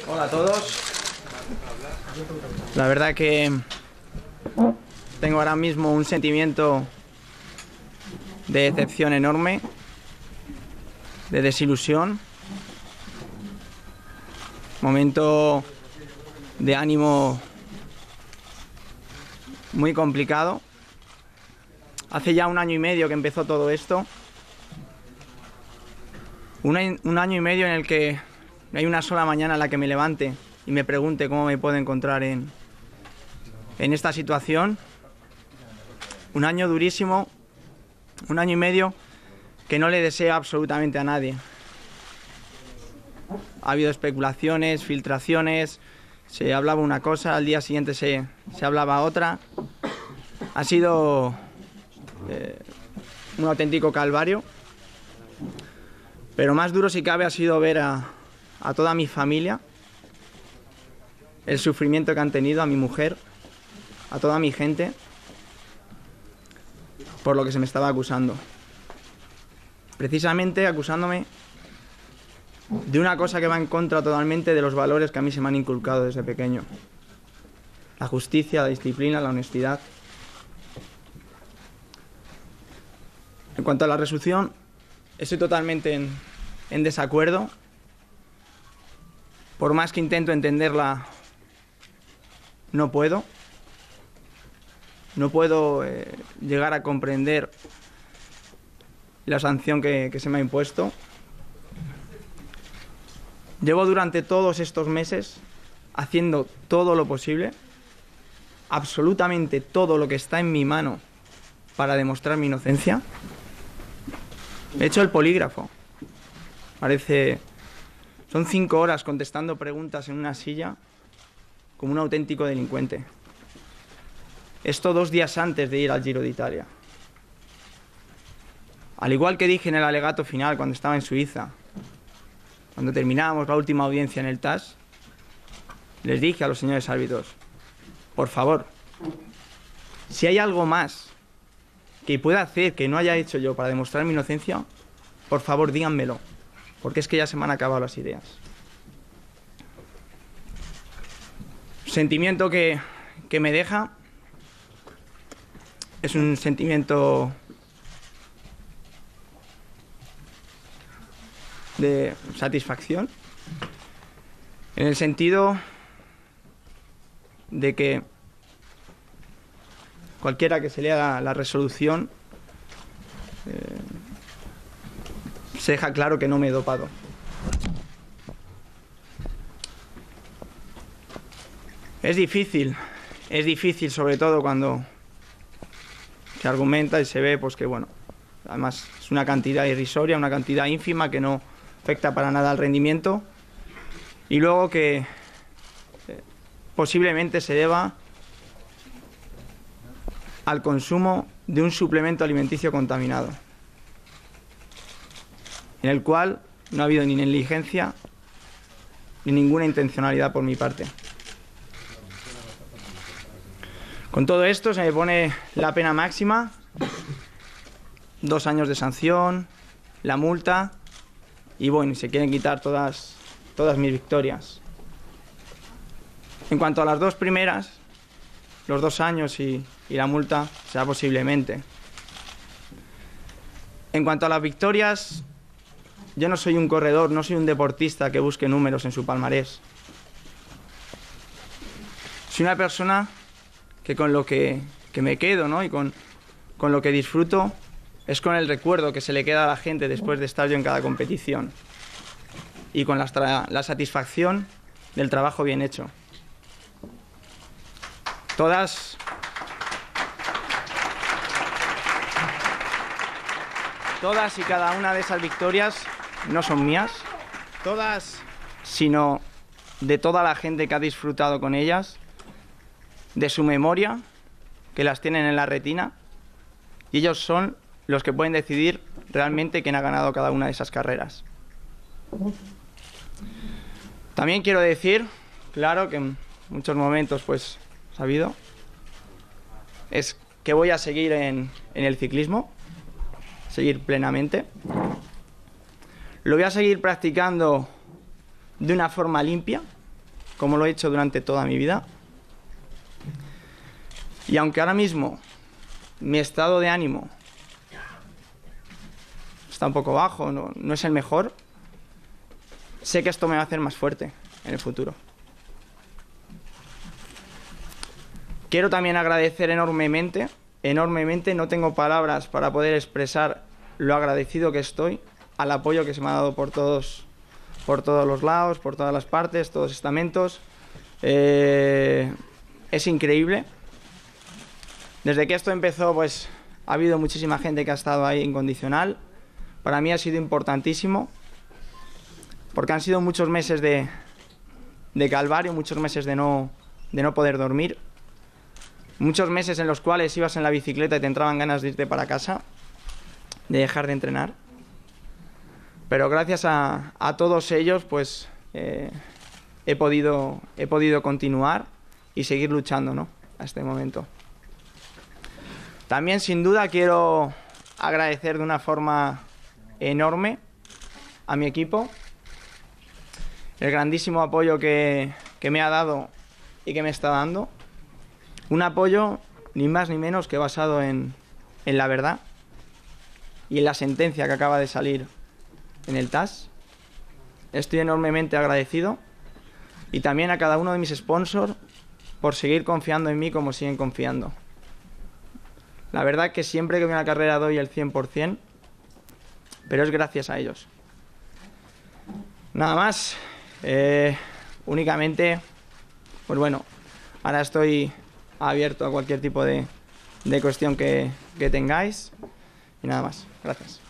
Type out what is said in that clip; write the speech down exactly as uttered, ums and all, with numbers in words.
Hola a todos. La verdad que tengo ahora mismo un sentimiento de decepción enorme, de desilusión, momento de ánimo muy complicado. Hace ya un año y medio que empezó todo esto, un, un año y medio en el que no hay una sola mañana en la que me levante y me pregunte cómo me puedo encontrar en, en esta situación. Un año durísimo, un año y medio que no le deseo absolutamente a nadie. Ha habido especulaciones, filtraciones, se hablaba una cosa, al día siguiente se, se hablaba otra. Ha sido eh, un auténtico calvario, pero más duro si cabe ha sido ver a, a toda mi familia, el sufrimiento que han tenido, a mi mujer, a toda mi gente, por lo que se me estaba acusando. Precisamente acusándome de una cosa que va en contra totalmente de los valores que a mí se me han inculcado desde pequeño. La justicia, la disciplina, la honestidad. En cuanto a la resolución, estoy totalmente en, en desacuerdo. Por más que intento entenderla, no puedo. No puedo eh, llegar a comprender la sanción que, que se me ha impuesto. Llevo durante todos estos meses haciendo todo lo posible, absolutamente todo lo que está en mi mano para demostrar mi inocencia. He hecho el polígrafo. Parece... Son cinco horas contestando preguntas en una silla como un auténtico delincuente. Esto dos días antes de ir al Giro de Italia. Al igual que dije en el alegato final cuando estaba en Suiza, cuando terminábamos la última audiencia en el T A S, les dije a los señores árbitros, por favor, si hay algo más que pueda hacer que no haya hecho yo para demostrar mi inocencia, por favor díganmelo, porque es que ya se me han acabado las ideas. Sentimiento que, que me deja es un sentimiento de satisfacción, en el sentido de que cualquiera que se lea la, la resolución eh, se deja claro que no me he dopado. Es difícil, es difícil sobre todo cuando se argumenta y se ve pues que bueno, además es una cantidad irrisoria, una cantidad ínfima que no afecta para nada al rendimiento, y luego que eh, posiblemente se deba al consumo de un suplemento alimenticio contaminado, en el cual no ha habido ni negligencia ni ninguna intencionalidad por mi parte. Con todo esto se me pone la pena máxima, dos años de sanción, la multa, y bueno, se quieren quitar todas, todas mis victorias. En cuanto a las dos primeras, los dos años y, y la multa, será posiblemente. En cuanto a las victorias, yo no soy un corredor, no soy un deportista que busque números en su palmarés. Soy una persona que con lo que, que me quedo, ¿no? y con, con lo que disfruto es con el recuerdo que se le queda a la gente después de estar yo en cada competición, y con la, la satisfacción del trabajo bien hecho. Todas, todas y cada una de esas victorias no son mías, todas, sino de toda la gente que ha disfrutado con ellas, de su memoria, que las tienen en la retina, y ellos son los que pueden decidir realmente quién ha ganado cada una de esas carreras. También quiero decir, claro, que en muchos momentos pues sabido, es que voy a seguir en, en el ciclismo, seguir plenamente. Lo voy a seguir practicando de una forma limpia, como lo he hecho durante toda mi vida. Y aunque ahora mismo mi estado de ánimo está un poco bajo, no, no es el mejor, sé que esto me va a hacer más fuerte en el futuro. Quiero también agradecer enormemente, enormemente, no tengo palabras para poder expresar lo agradecido que estoy al apoyo que se me ha dado por todos, por todos los lados, por todas las partes, todos los estamentos. Eh, es increíble. Desde que esto empezó, pues ha habido muchísima gente que ha estado ahí incondicional. Para mí ha sido importantísimo, porque han sido muchos meses de, de calvario, muchos meses de no, de no poder dormir, muchos meses en los cuales ibas en la bicicleta y te entraban ganas de irte para casa, de dejar de entrenar. Pero gracias a, a todos ellos, pues eh, he podido, he podido continuar y seguir luchando, ¿no?, a este momento. También, sin duda, quiero agradecer de una forma enorme a mi equipo el grandísimo apoyo que, que me ha dado y que me está dando. Un apoyo ni más ni menos que basado en, en la verdad y en la sentencia que acaba de salir en el T A S. Estoy enormemente agradecido, y también a cada uno de mis sponsors por seguir confiando en mí como siguen confiando. La verdad es que siempre que voy a una carrera doy el cien por cien, pero es gracias a ellos. Nada más. Eh, únicamente, pues bueno, ahora estoy abierto a cualquier tipo de, de cuestión que, que tengáis. Y nada más. Gracias.